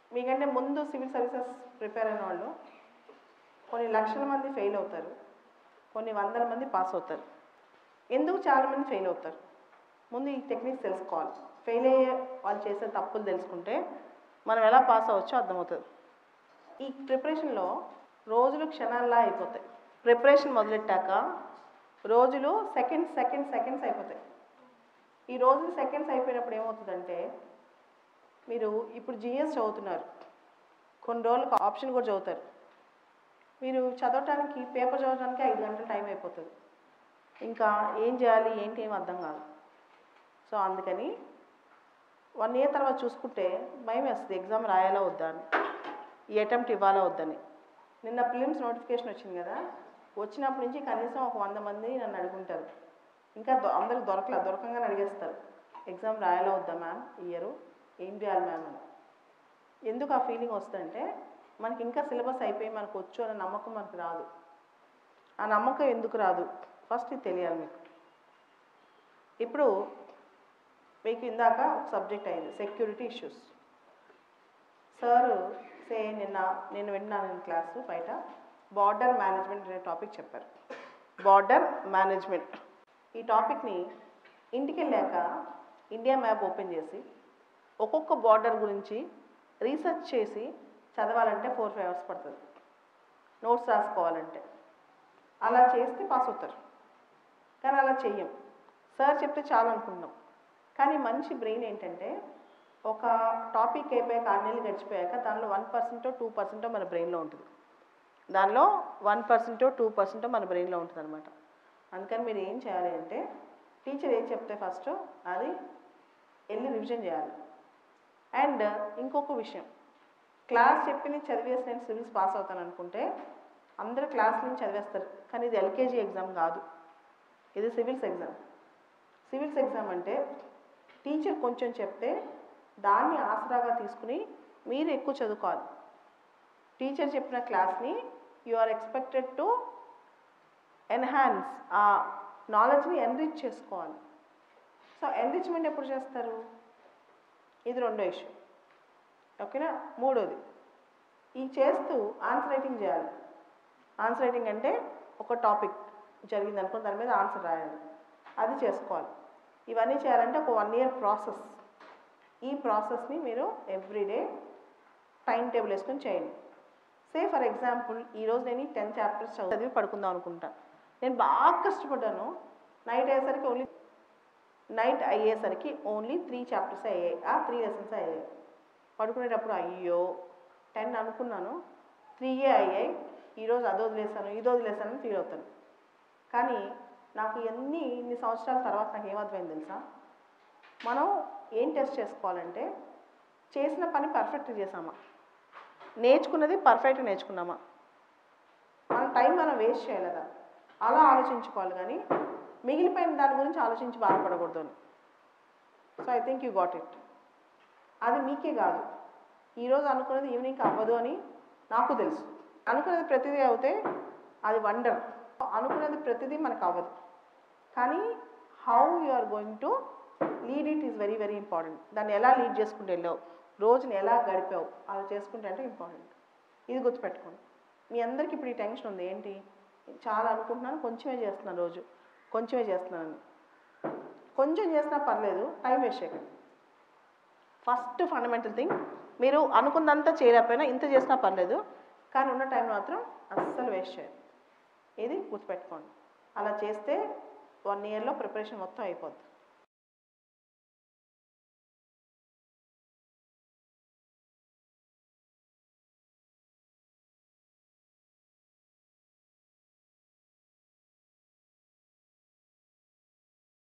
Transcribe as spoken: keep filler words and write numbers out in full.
మీకంటే ముందు civil services prepare అయిన వాళ్ళు కొన్ని లక్షల మంది ఫెయిల్ అవుతారు, కొన్ని వందల మంది పాస్ అవుతారు. ఎందుకు చాలామంది ఫెయిల్ అవుతారు? ముందు ఈ టెక్నిక్స్ తెలుసుకోవాలి. ఫెయిల్ అయ్యే వాళ్ళు చేసే తప్పులు తెలుసుకుంటే మనం ఎలా పాస్ అవ్వచ్చో అర్థమవుతుంది. ఈ ప్రిపరేషన్లో రోజులు క్షణాల్లా అయిపోతాయి. ప్రిపరేషన్ మొదలెట్టాక రోజులు సెకండ్స్ సెకండ్స్ సెకండ్స్ అయిపోతాయి. ఈ రోజులు సెకండ్స్ అయిపోయినప్పుడు ఏమవుతుందంటే, మీరు ఇప్పుడు జిఎస్ చదువుతున్నారు, కొన్ని రోజులకు ఆప్షన్ కూడా చదువుతారు. మీరు చదవటానికి పేపర్ చదవడానికి ఐదు గంటలు టైం అయిపోతుంది. ఇంకా ఏం చేయాలి ఏంటి ఏం అర్థం కాదు. సో అందుకని వన్ ఇయర్ తర్వాత చూసుకుంటే భయం వేస్తుంది, ఎగ్జామ్ రాయాలా వద్దా అని, ఈ అటెంప్ట్ ఇవ్వాలా వద్దని. నిన్న ప్రిలిమ్స్ నోటిఫికేషన్ వచ్చింది కదా, వచ్చినప్పటి నుంచి కనీసం ఒక వంద మంది నన్ను అడుగుంటారు. ఇంకా అందరికి దొరకలే, దొరకంగానే అడిగేస్తారు, ఎగ్జామ్ రాయాలా వద్దా మ్యామ్ ఇయరు, ఏం చేయాలి మ్యామ్ అని. ఎందుకు ఆ ఫీలింగ్ వస్తుందంటే, మనకి ఇంకా సిలబస్ అయిపోయి మనకు వచ్చు అనే నమ్మకం మనకు రాదు. ఆ నమ్మకం ఎందుకు రాదు ఫస్ట్ ఇది తెలియాలి మీకు. ఇప్పుడు మీకు ఇందాక ఒక సబ్జెక్ట్ అయింది సెక్యూరిటీ ఇష్యూస్. సార్ సే నిన్న నేను విన్నాను క్లాసు బయట బార్డర్ మేనేజ్మెంట్ అనే టాపిక్ చెప్పారు. బార్డర్ మేనేజ్మెంట్ ఈ టాపిక్ని ఇంటికి వెళ్ళాక ఇండియా మ్యాప్ ఓపెన్ చేసి ఒక్కొక్క బార్డర్ గురించి రీసెర్చ్ చేసి చదవాలంటే ఫోర్ ఫైవ్ అవర్స్ పడుతుంది, నోట్స్ రాసుకోవాలంటే. అలా చేస్తే పాస్ అవుతారు, కానీ అలా చెయ్యం. సార్ చెప్తే చాలు అనుకుంటున్నాం, కానీ మంచి బ్రెయిన్ ఏంటంటే ఒక టాపిక్ అయిపోయాక ఆరు నెలలు గడిచిపోయాక దానిలో వన్ పర్సెంటో టూ పర్సెంటో మన బ్రెయిన్లో ఉంటుంది. దానిలో వన్ పర్సెంటో టూ పర్సెంటో మన బ్రెయిన్లో ఉంటుంది అనమాట. అందుకని మీరు ఏం చేయాలి అంటే, టీచర్ ఏం చెప్తే ఫస్ట్ అది వెళ్ళి రివిజన్ చేయాలి. అండ్ ఇంకొక విషయం, క్లాస్ చెప్పింది చదివేసి నేను సివిల్స్ పాస్ అవుతాను అనుకుంటే అందరూ క్లాస్ నుంచి చదివేస్తారు, కానీ ఇది ఎల్కేజీ ఎగ్జామ్ కాదు, ఇది సివిల్స్ ఎగ్జామ్. సివిల్స్ ఎగ్జామ్ అంటే టీచర్ కొంచెం చెప్తే దాన్ని ఆసరాగా తీసుకుని మీరు ఎక్కువ చదువుకోవాలి. టీచర్ చెప్పిన క్లాస్ని you are expected to enhance, ఆ నాలెడ్జ్ని ఎన్రిచ్ చేసుకోవాలి. సో ఎన్రిచ్మెంట్ ఎప్పుడు చేస్తారు? ఇది రెండో ఇష్యూ, ఓకేనా. మూడోది, ఈ చేస్తూ ఆన్సర్ రైటింగ్ చేయాలి. ఆన్సర్ రైటింగ్ అంటే ఒక టాపిక్ జరిగింది అనుకో, దాని మీద ఆన్సర్ రాయాలి, అది చేసుకోవాలి. ఇవన్నీ చేయాలంటే ఒక వన్ ఇయర్ ప్రాసెస్. ఈ ప్రాసెస్ని మీరు ఎవ్రీడే టైం టేబుల్ వేసుకొని చేయండి. సే ఫర్ ఎగ్జాంపుల్ ఈరోజు నేను టెన్ చాప్టర్స్ చదివి పడుకుందాం అనుకుంటా. నేను బాగా కష్టపడ్డాను, నైట్ అయ్యేసరికి ఓన్లీ నైట్ అయ్యేసరికి ఓన్లీ త్రీ చాప్టర్స్ అయ్యాయి, ఆ త్రీ లెసన్స్ అయ్యాయి. పడుకునేటప్పుడు అయ్యో టెన్ అనుకున్నాను, త్రీయే అయ్యాయి, ఈరోజు అది వదిలేసాను ఇది వదిలేసాను అని ఫీల్ అవుతాను. కానీ నాకు ఎన్ని ఇన్ని సంవత్సరాల తర్వాత నాకు ఏమర్థమైంది తెలుసా, మనం ఏం టెస్ట్ చేసుకోవాలంటే చేసిన పని పర్ఫెక్ట్గా చేసామా, నేర్చుకున్నది పర్ఫెక్ట్గా నేర్చుకున్నామా, మన టైం మనం వేస్ట్ చేయలేదా, అలా ఆలోచించుకోవాలి. కానీ మిగిలిపోయిన దాని గురించి ఆలోచించి బాధపడకూడదు అని. So I think you got it. అది మీకే కాదు, ఈరోజు అనుకున్నది ఈవినింగ్కి అవ్వదు అని నాకు తెలుసు. అనుకున్నది ప్రతిదీ అవుతే అది వండర్, అనుకున్నది ప్రతిదీ మనకు అవ్వదు. కానీ how you are going to lead it is very very important. దాన్ని ఎలా లీడ్ చేసుకుంటూ వెళ్ళావు, రోజుని ఎలా గడిపావు, అలా చేసుకుంటే అంటే ఇంపార్టెంట్. ఇది గుర్తుపెట్టుకోండి. మీ అందరికీ ఇప్పుడు ఈ టెన్షన్ ఉంది, ఏంటి చాలా అనుకుంటున్నాను కొంచెమే చేస్తున్నాను, రోజు కొంచెమే చేస్తున్నాను. కొంచెం చేసినా పర్లేదు, టైం వేస్ట్ చేయకండి. ఫస్ట్ ఫండమెంటల్ థింగ్, మీరు అనుకున్నంత చేయలేకపోయినా ఇంత చేసినా పర్లేదు, కానీ ఉన్న టైం మాత్రం అస్సలు వేస్ట్ చేయాలి. ఇది గుర్తుపెట్టుకోండి. అలా చేస్తే వన్ ఇయర్లో ప్రిపరేషన్ మొత్తం అయిపోద్ది.